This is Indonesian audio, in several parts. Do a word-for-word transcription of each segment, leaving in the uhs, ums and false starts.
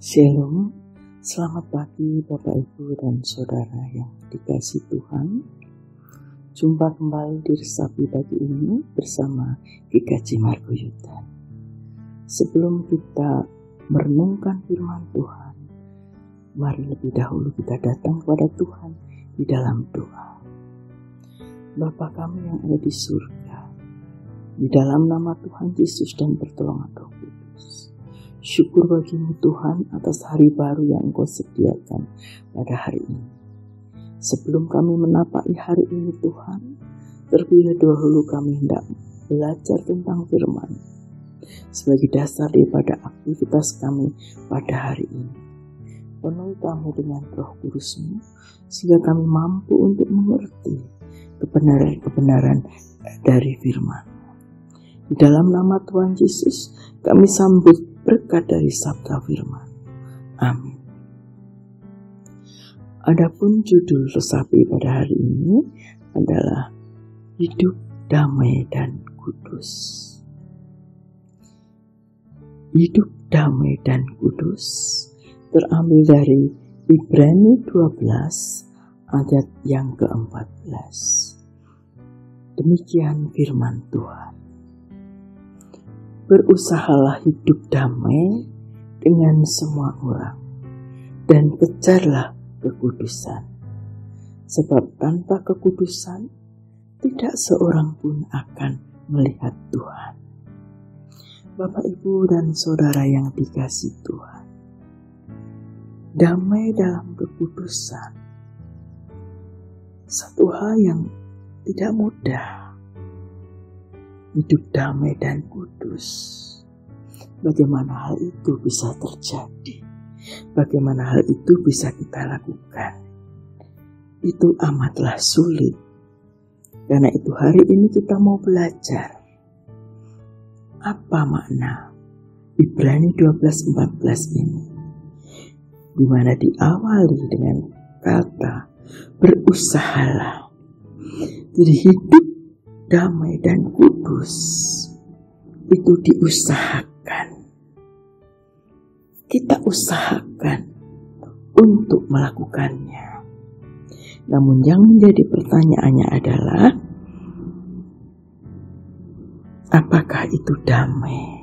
Shalom, selamat pagi Bapak Ibu dan Saudara yang dikasihi Tuhan. Jumpa kembali di Resapi pagi ini bersama Kika Cimarguyutan. Sebelum kita merenungkan firman Tuhan, mari lebih dahulu kita datang kepada Tuhan di dalam doa. Bapa kami yang ada di surga, di dalam nama Tuhan Yesus dan pertolongan Roh Kudus, syukur bagimu Tuhan atas hari baru yang Engkau sediakan pada hari ini. Sebelum kami menapai hari ini Tuhan, terlebih dahulu kami hendak belajar tentang firman sebagai dasar daripada aktivitas kami pada hari ini. Penuhi kami dengan Roh Kudus-Mu sehingga kami mampu untuk mengerti kebenaran-kebenaran dari firman. Di dalam nama Tuhan Yesus kami sambut berkat dari sabda firman. Amin. Adapun judul resapi pada hari ini adalah hidup damai dan kudus. Hidup damai dan kudus terambil dari Ibrani dua belas ayat yang keempat belas. Demikian firman Tuhan. Berusahalah hidup damai dengan semua orang dan kejarlah kekudusan, sebab tanpa kekudusan tidak seorang pun akan melihat Tuhan. Bapak, Ibu, dan Saudara yang dikasihi Tuhan, damai dalam kekudusan satu hal yang tidak mudah. Hidup damai dan kudus, bagaimana hal itu bisa terjadi? Bagaimana hal itu bisa kita lakukan? Itu amatlah sulit. Karena itu hari ini kita mau belajar apa makna Ibrani dua belas empat belas ini, di mana diawali dengan kata berusahalah. Jadi hidup damai dan kudus itu diusahakan. Kita usahakan untuk melakukannya. Namun yang menjadi pertanyaannya adalah, apakah itu damai?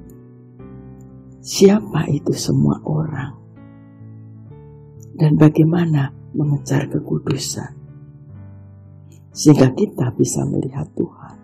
Siapa itu semua orang? Dan bagaimana mengejar kekudusan sehingga kita bisa melihat Tuhan?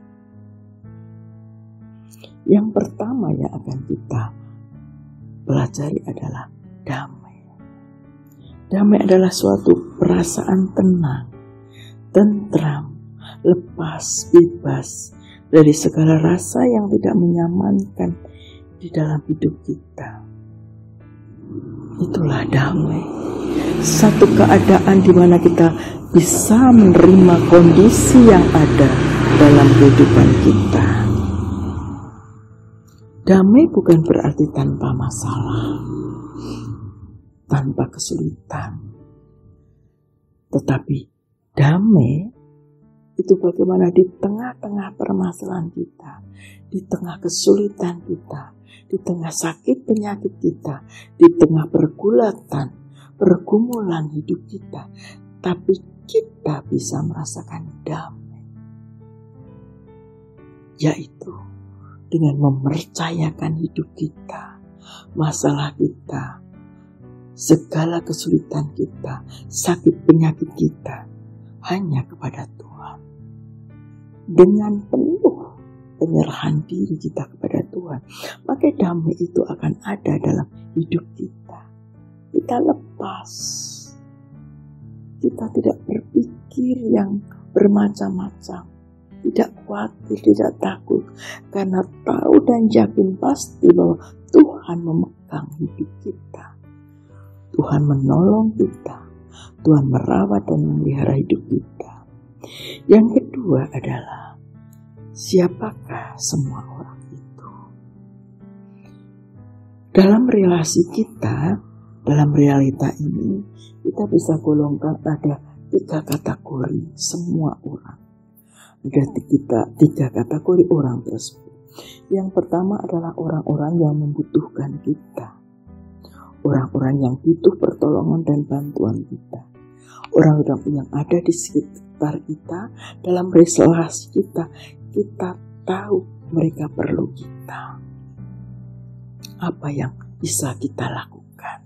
Yang pertama yang akan kita pelajari adalah damai. Damai adalah suatu perasaan tenang, tentram, lepas, bebas dari segala rasa yang tidak menyamankan di dalam hidup kita. Itulah damai. Satu keadaan di mana kita bisa menerima kondisi yang ada dalam kehidupan kita. Damai bukan berarti tanpa masalah, tanpa kesulitan. Tetapi damai itu bagaimana di tengah-tengah permasalahan kita, di tengah kesulitan kita, di tengah sakit penyakit kita, di tengah pergulatan, pergumulan hidup kita, tapi kita bisa merasakan damai, yaitu dengan mempercayakan hidup kita, masalah kita, segala kesulitan kita, sakit penyakit kita hanya kepada Tuhan. Dengan penuh penyerahan diri kita kepada Tuhan, maka damai itu akan ada dalam hidup kita. Kita lepas. Kita tidak berpikir yang bermacam-macam, tidak khawatir, tidak takut, karena tahu dan yakin pasti bahwa Tuhan memegang hidup kita. Tuhan menolong kita, Tuhan merawat dan memelihara hidup kita. Yang kedua adalah, siapakah semua orang itu? Dalam relasi kita, dalam realita ini, kita bisa golongkan ada tiga kategori semua orang. Ada tiga, tiga kategori orang tersebut. Yang pertama adalah orang-orang yang membutuhkan kita. orang-orang yang butuh pertolongan dan bantuan kita, orang-orang yang ada di sekitar kita, dalam relasi kita, kita tahu mereka perlu kita. Apa yang bisa kita lakukan?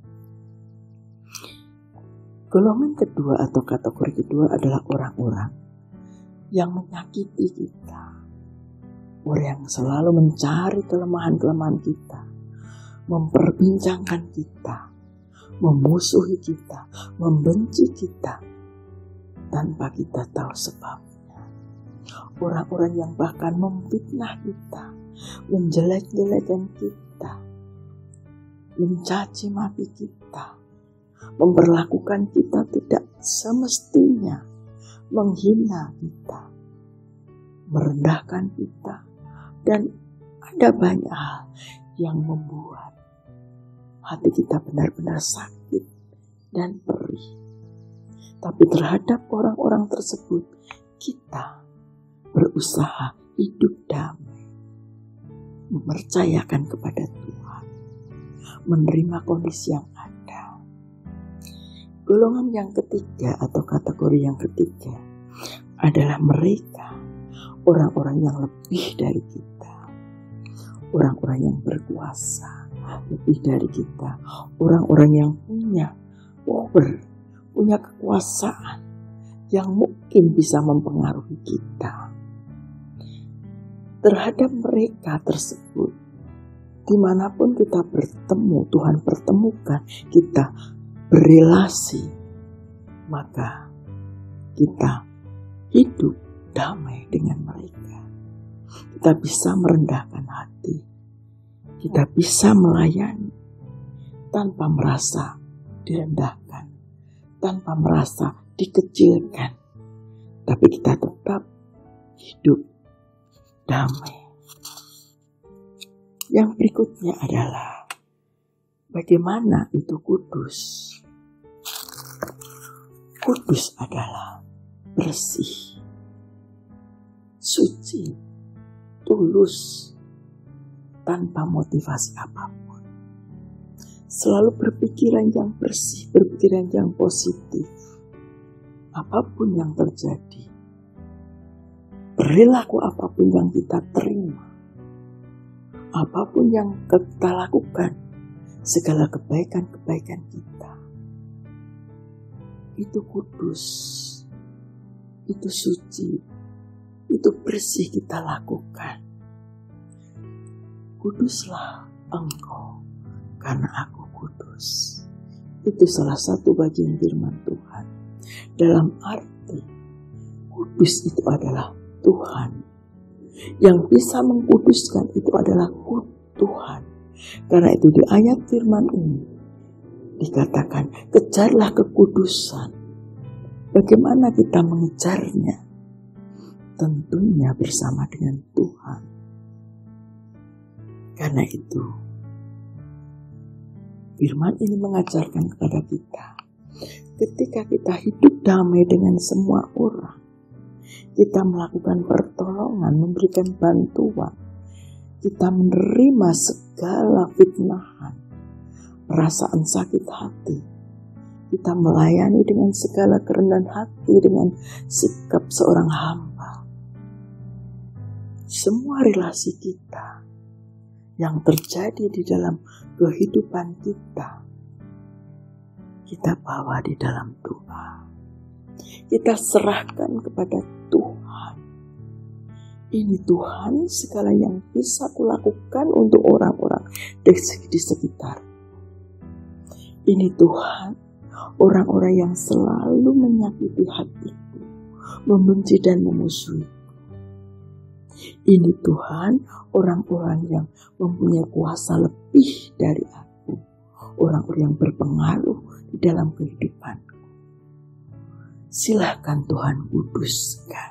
Golongan kedua atau kategori kedua adalah orang-orang yang menyakiti kita, orang yang selalu mencari kelemahan-kelemahan kita, memperbincangkan kita, memusuhi kita, membenci kita tanpa kita tahu sebabnya. Orang-orang yang bahkan memfitnah kita, menjelek-jelekan kita, mencaci maki kita, memperlakukan kita tidak semestinya, menghina kita, merendahkan kita, dan ada banyak hal yang membuat hati kita benar-benar sakit dan perih. Tapi terhadap orang-orang tersebut, kita berusaha hidup damai, mempercayakan kepada Tuhan, menerima kondisi yang ada. Golongan yang ketiga atau kategori yang ketiga adalah mereka, orang-orang yang lebih dari kita, orang-orang yang berkuasa lebih dari kita, orang-orang yang punya power, punya kekuasaan yang mungkin bisa mempengaruhi kita. Terhadap mereka tersebut, dimanapun kita bertemu, Tuhan pertemukan, kita berelasi, maka kita hidup damai dengan mereka. Kita bisa merendahkan hati, kita bisa melayani tanpa merasa direndahkan, tanpa merasa dikecilkan, tapi kita tetap hidup damai. Yang berikutnya adalah bagaimana itu kudus. Kudus adalah bersih, suci, tulus, tanpa motivasi apapun. Selalu berpikiran yang bersih, berpikiran yang positif. Apapun yang terjadi, perilaku apapun yang kita terima, apapun yang kita lakukan, segala kebaikan-kebaikan kita, itu kudus, itu suci, itu bersih kita lakukan. Kuduslah engkau, karena aku kudus. Itu salah satu bagian firman Tuhan. Dalam arti, kudus itu adalah Tuhan. Yang bisa mengkuduskan itu adalah Tuhan. Karena itu di ayat firman ini dikatakan, kejarlah kekudusan. Bagaimana kita mengejarnya? Tentunya bersama dengan Tuhan. Karena itu, firman ini mengajarkan kepada kita, ketika kita hidup damai dengan semua orang, kita melakukan pertolongan, memberikan bantuan, kita menerima segala fitnahan, perasaan sakit hati, kita melayani dengan segala kerendahan hati, dengan sikap seorang hamba. Semua relasi kita yang terjadi di dalam kehidupan kita, kita bawa di dalam doa. Kita serahkan kepada Tuhan. Ini Tuhan, segala yang bisa kulakukan untuk orang-orang di sekitar. Ini Tuhan, orang-orang yang selalu menyakiti hatiku, membenci dan memusuhi. Ini Tuhan, orang-orang yang mempunyai kuasa lebih dari aku, orang-orang yang berpengaruh di dalam kehidupanku. Silakan Tuhan kuduskan.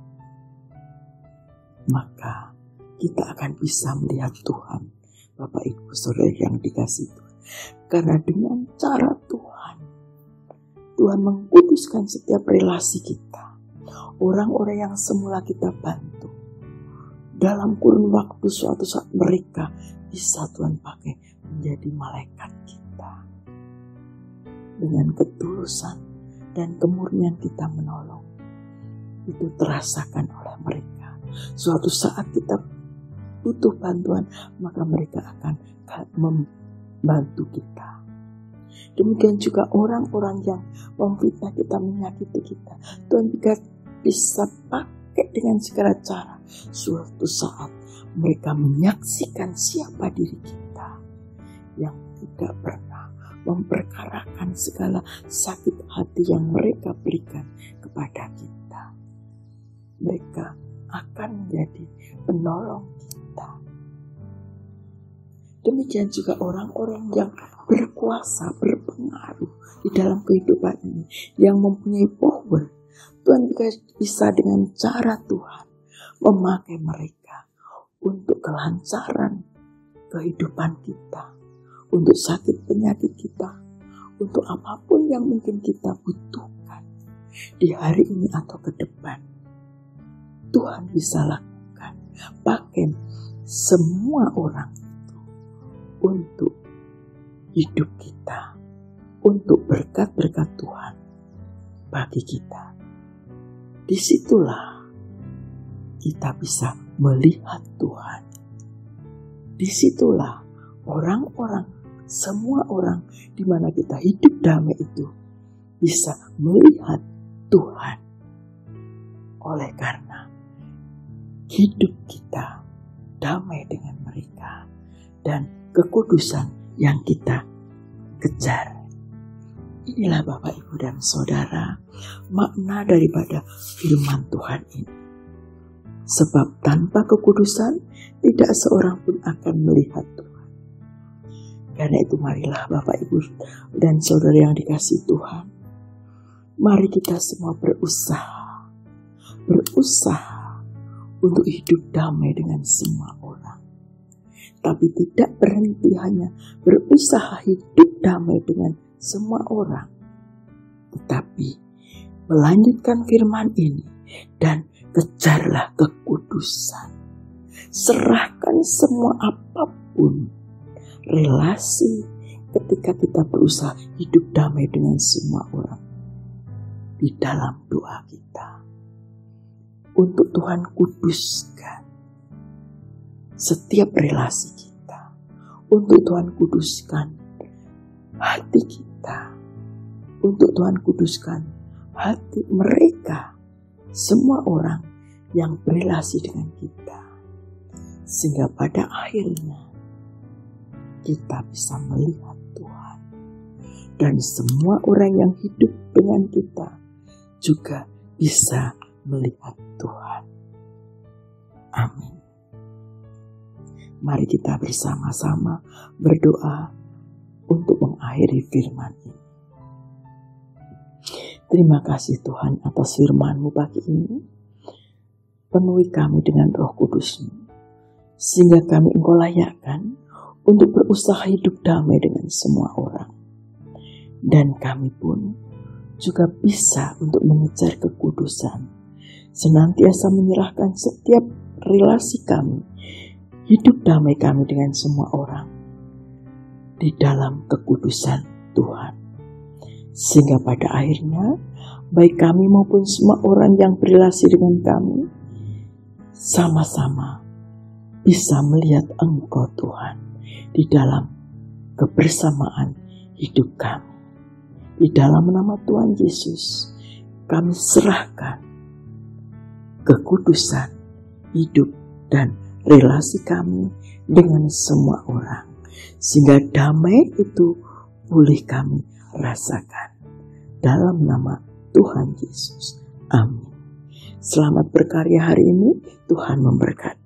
Maka kita akan bisa melihat Tuhan, Bapak Ibu Saudara yang dikasihi Tuhan. Karena dengan cara Tuhan, Tuhan mengkuduskan setiap relasi kita. Orang-orang yang semula kita bantu, dalam kurun waktu suatu saat mereka bisa Tuhan pakai menjadi malaikat kita. kita. Dengan ketulusan dan kemurnian kita menolong, itu terasakan oleh mereka. Suatu saat kita butuh bantuan, maka mereka akan membantu kita. Demikian juga orang-orang yang memfitnah kita, menyakiti kita, Tuhan juga bisa pakai dengan segala cara. Suatu saat mereka menyaksikan siapa diri kita yang tidak pernah memperkarakan segala sakit hati yang mereka berikan kepada kita. Mereka akan menjadi penolong kita. Demikian juga orang-orang yang berkuasa, berpengaruh di dalam kehidupan ini, yang mempunyai power. Tuhan juga bisa dengan cara Tuhan memakai mereka untuk kelancaran kehidupan kita, untuk sakit penyakit kita, untuk apapun yang mungkin kita butuhkan di hari ini atau ke depan. Tuhan bisa lakukan, pakai semua orang itu untuk hidup kita, untuk berkat-berkat Tuhan bagi kita. Disitulah kita bisa melihat Tuhan. Disitulah orang-orang, semua orang di mana kita hidup damai itu bisa melihat Tuhan. Oleh karena hidup kita damai dengan mereka dan kekudusan yang kita kejar. Inilah Bapak, Ibu, dan Saudara, makna daripada firman Tuhan ini. Sebab tanpa kekudusan tidak seorang pun akan melihat Tuhan. Karena itu marilah Bapak, Ibu, dan Saudara yang dikasihi Tuhan, mari kita semua berusaha, berusaha untuk hidup damai dengan semua orang. Tapi tidak berhenti hanya berusaha hidup damai dengan semua orang, tetapi melanjutkan firman ini dan kejarlah kekudusan. Serahkan semua apapun relasi ketika kita berusaha hidup damai dengan semua orang di dalam doa kita. Untuk Tuhan kuduskan setiap relasi kita. Untuk Tuhan kuduskan hati kita. Untuk Tuhan kuduskan hati mereka, semua orang yang berelasi dengan kita. Sehingga pada akhirnya kita bisa melihat Tuhan. Dan semua orang yang hidup dengan kita juga bisa melihat Tuhan. Amin. Mari kita bersama-sama berdoa untuk mengakhiri firman ini. Terima kasih Tuhan atas firman-Mu pagi ini. Penuhi kami dengan Roh Kudus-Mu, sehingga kami Engkau layakkan untuk berusaha hidup damai dengan semua orang. Dan kami pun juga bisa untuk mengejar kekudusan, senantiasa menyerahkan setiap relasi kami, hidup damai kami dengan semua orang di dalam kekudusan Tuhan. Sehingga pada akhirnya baik kami maupun semua orang yang berelasi dengan kami sama-sama bisa melihat Engkau Tuhan di dalam kebersamaan hidup kami. Di dalam nama Tuhan Yesus kami serahkan kekudusan hidup dan relasi kami dengan semua orang, sehingga damai itu boleh kami rasakan. Dalam nama Tuhan Yesus. Amin. Selamat berkarya hari ini. Tuhan memberkati.